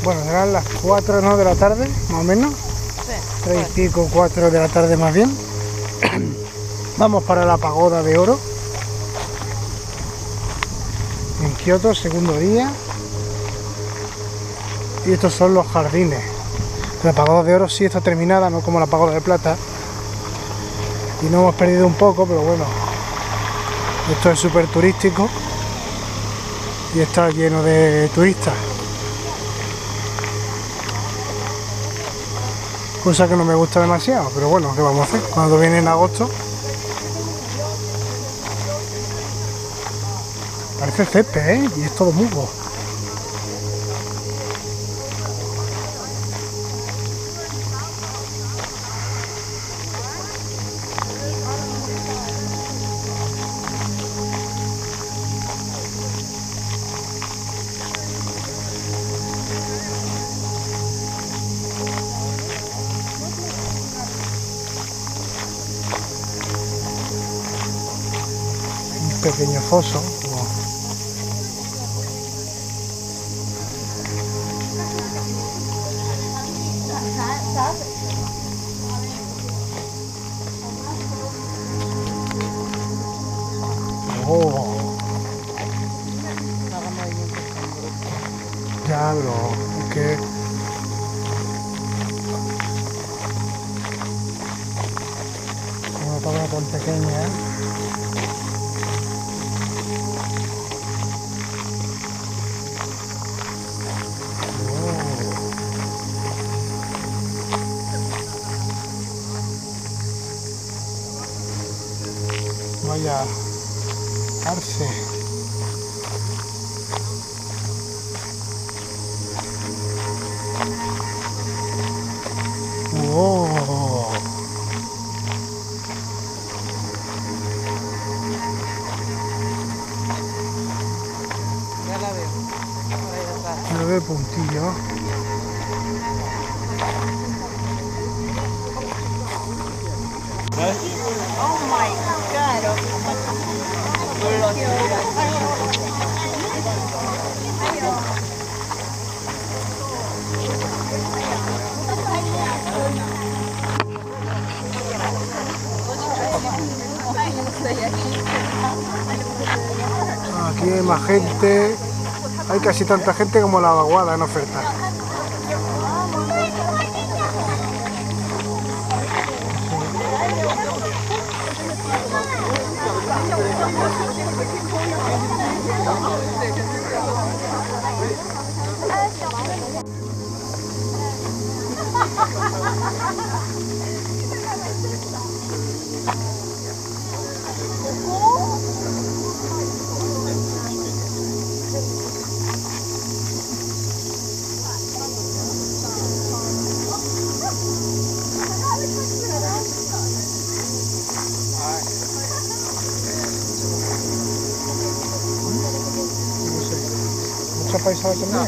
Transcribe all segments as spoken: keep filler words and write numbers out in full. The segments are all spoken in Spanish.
Bueno, serán las cuatro, ¿no?, de la tarde, más o menos. Sí. Tres y pico, cuatro de la tarde más bien. Vamos para la pagoda de oro. En Kioto, segundo día. Y estos son los jardines. La pagoda de oro sí está terminada, no como la pagoda de plata. Y nos hemos perdido un poco, pero bueno. Esto es súper turístico. Y está lleno de turistas. Cosa que no me gusta demasiado, pero bueno, ¿qué vamos a hacer? Cuando viene en agosto. Parece césped, ¿eh? Y es todo musgo. Un pequeño foso. Oh. Ya, bro, es que una palabra tan pequeña, ¿eh? Oh. Vaya arce. Wow. Ya la veo. Por ahí atrás. Lo veo puntillo. Oh my god. Aquí hay más gente. Hay casi tanta gente como la vaguada en oferta. Mucha paisada también.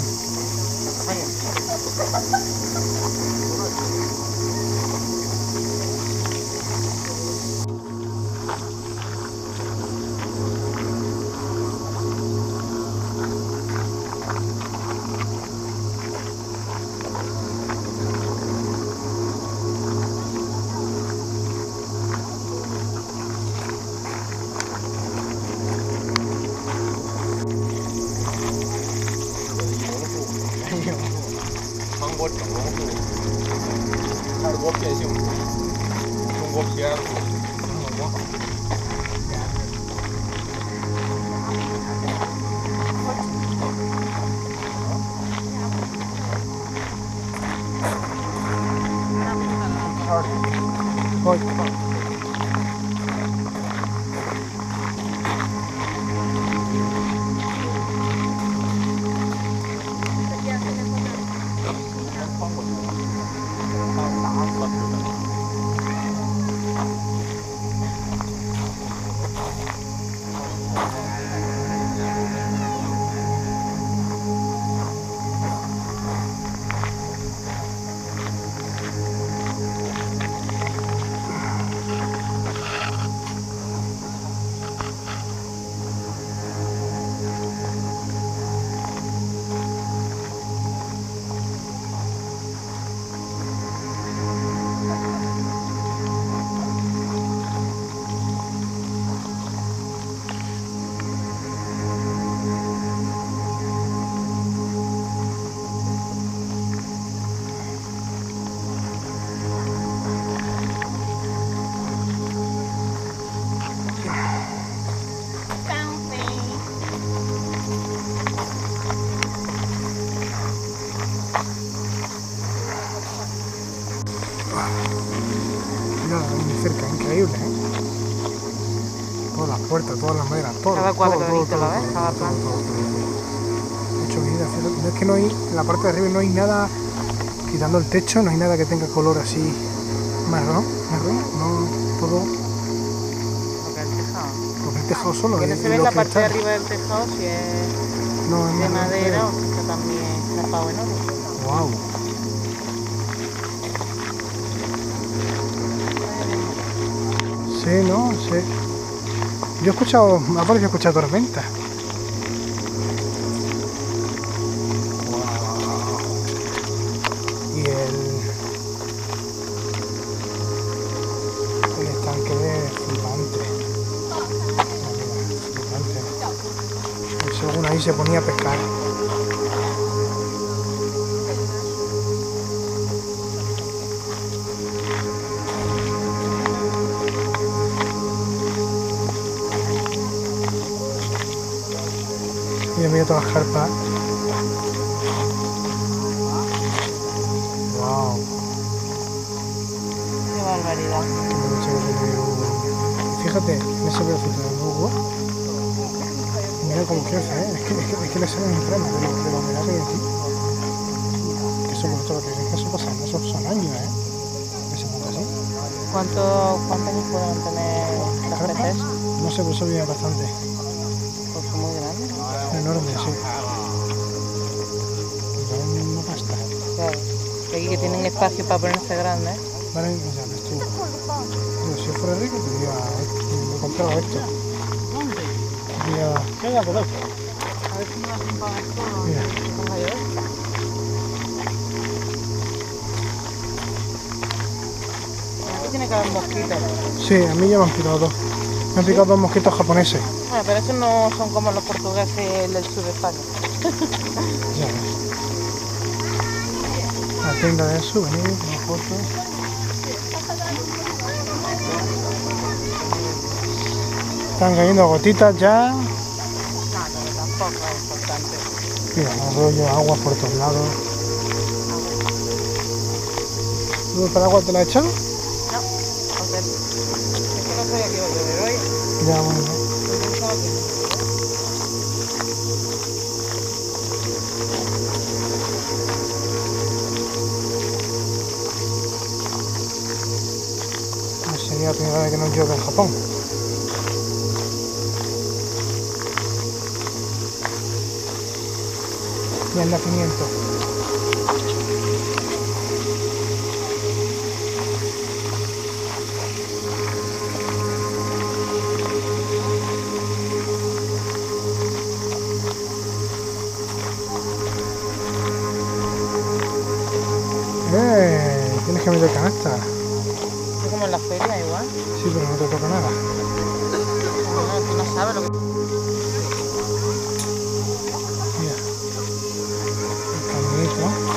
한국 경험도 한국 변신 중국 비하로 Voy. increíble, ¿eh? Todas las puertas, todas las maderas, todo. Cada todo, cuadradito, todo, ¿lo todo, ves? todo, Cada todo, planta. todo, todo, todo. Mucho vida, fíjate. No es que no hay, en la parte de arriba no hay nada, quitando el techo, no hay nada que tenga color así marrón, marrón, no, todo, Porque el tejado. porque el tejado solo. Que y- no y se ve los la parte de cristales. arriba del tejado si es No, es de marrón, madera creo. o si está también chapado en oro. Wow. Sí, no, sí. Yo he escuchado, me ha parecido escuchar tormenta. Wow. Y el, el estanque de flipante. Flipante. Según ahí se ponía a pescar. Y he todas las carpas. Wow. Qué barbaridad. Fíjate, en ese pedacito de musgo. Mira cómo crece, ¿eh? Es que, es que, es que le salen entramas de, lo, de la humedad que hay aquí. Que eso por otro que es que eso pasa, eso son años, ¿eh? Que se ponga así. ¿Cuánto, ¿Cuántos años pueden tener las ¿Carpas? peces? No sé, pero eso viene bastante. Pues son muy grandes. Enorme, sí. Y valen una pasta. Claro. Y aquí que tienen espacio para ponerse grandes. Vale, ya ves tú. Yo, si yo fuera rico, te diría, me compraba esto. Diría, Venga, por eso. A ver si me hacen pagar todo. mira. Ponga yo esto. Aquí tiene que haber mosquitos. Sí, a mí ya me han picado dos. Me han picado dos mosquitos japoneses. Bueno, pero esos no son como los portugueses del sur de España. Ya ves. La tienda de souvenir, una foto. Están cayendo gotitas ya. No, pero tampoco es importante. Mira, arroyo, agua por todos lados. ¿Tú el paraguas te la has echado? No, porque es que no sabía que iba a llover hoy. Ya, bueno. Yo pensaba que no. No sería la primera vez que nos llueve en Japón. Y el nacimiento. Eh, tienes que meter canasta. Es como en la feria igual. Sí, pero no te toca nada. No, tú no sabes lo que... Mira. El caminito.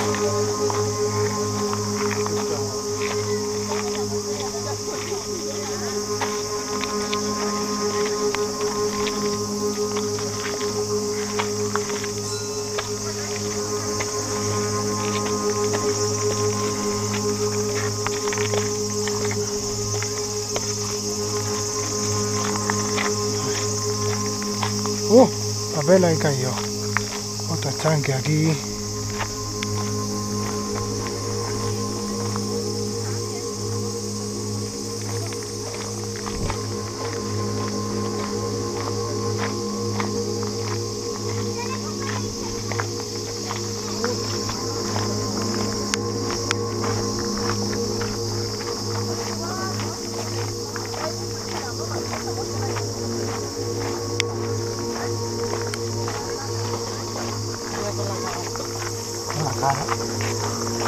¡Uh! Papel ahí cayó. Otro estanque aquí. En la cara.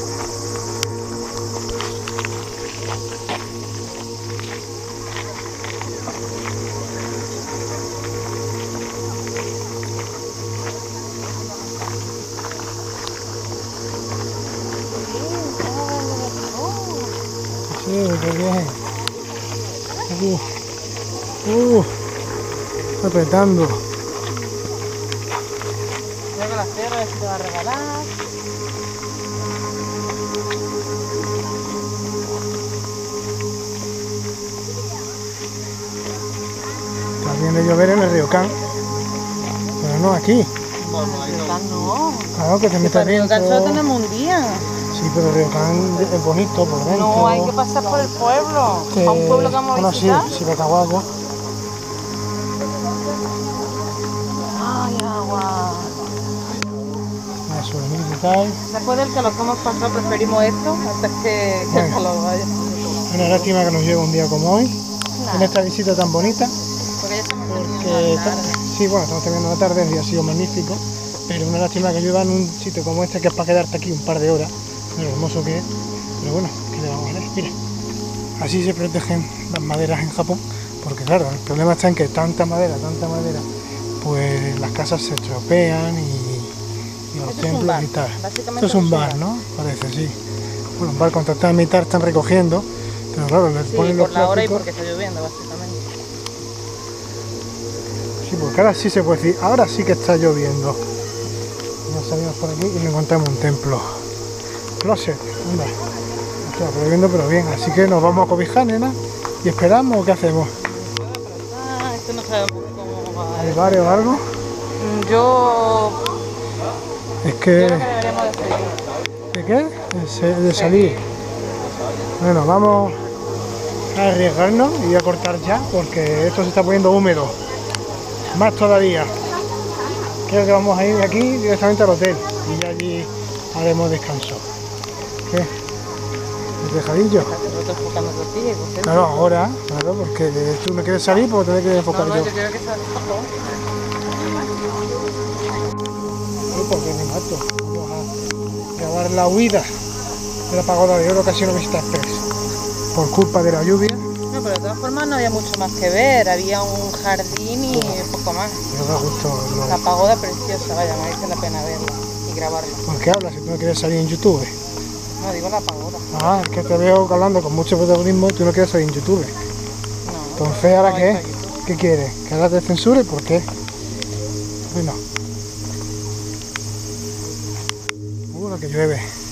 Sí, qué bien. Uh, uh, está apretando. Creo que la cierra, a ver si te va a regalar. bien de llover en el Ryokan. Pero no aquí. Bueno, ahí no. Ryokan no. Claro que te Si metes para Ryokan dentro. solo tenemos un día. Sí, pero el Ryokan es bonito por dentro. No, hay que pasar por el pueblo. Que- A un pueblo que vamos a bueno, visitar. sí, sí, que está guapo. Ay, agua. Una souvenir y tal. Después del calor que hemos pasado, preferimos esto antes que, que el Bueno. calor, vaya. Una lástima que nos llegue un día como hoy, Nada, en esta visita tan bonita. porque ya estamos Porque terminando la tarde. sí, bueno, estamos terminando la tarde, el día ha sido magnífico, pero una lástima que llueva en un sitio como este, que es para quedarte aquí un par de horas, de lo hermoso que es. Pero bueno, ¿qué le vamos a hacer? Mira, así se protegen las maderas en Japón, porque claro, el problema está en que tanta madera, tanta madera, pues las casas se estropean y, y los Esto es un templos bar, y tal. básicamente Esto es un bar, ¿no? Parece, sí. Bueno, un bar con tanta mitad están recogiendo, pero claro, le Sí, ponen los por la hora y plásticos. porque está lloviendo, básicamente. Sí, porque ahora sí se puede decir, ahora sí que está lloviendo. Ya salimos por aquí y nos encontramos un templo. Closet, anda. Está lloviendo pero bien, así que nos vamos a cobijar, nena, y esperamos o qué hacemos. Ah, esto no sabemos cómo va. ¿Hay bares o algo? Mm, Yo, Es yo que... creo que deberíamos de seguir. ¿De qué? De, se- de salir. Bueno, vamos a arriesgarnos y a cortar ya, porque esto se está poniendo húmedo. Más todavía. Creo que vamos a ir de aquí directamente al hotel y ya allí haremos descanso. ¿Qué? ¿El dejadillo? Hace rato enfocando tortillas, por cierto. Claro, ahora, claro, porque tú no quieres salir, pues tendré que enfocar No, no, yo. yo quiero que salga. Uy, ¿por qué me mato? Vamos a grabar la huida de la pagoda de oro Casino Vista Express. Por culpa de la lluvia, No, pero de todas formas no había mucho más que ver. Había un jardín y poco más. me da gusto. lo- La pagoda preciosa, vaya, merece la pena verla y grabarla. ¿Por qué hablas si tú no quieres salir en YouTube? No, digo la pagoda. Ah, es que te veo hablando con mucho protagonismo y tú no quieres salir en YouTube. No. Entonces, ¿ahora no, qué? está YouTube. ¿Qué quieres? ¿Que ahora te censure? ¿Por qué? Bueno. Uh, lo que llueve.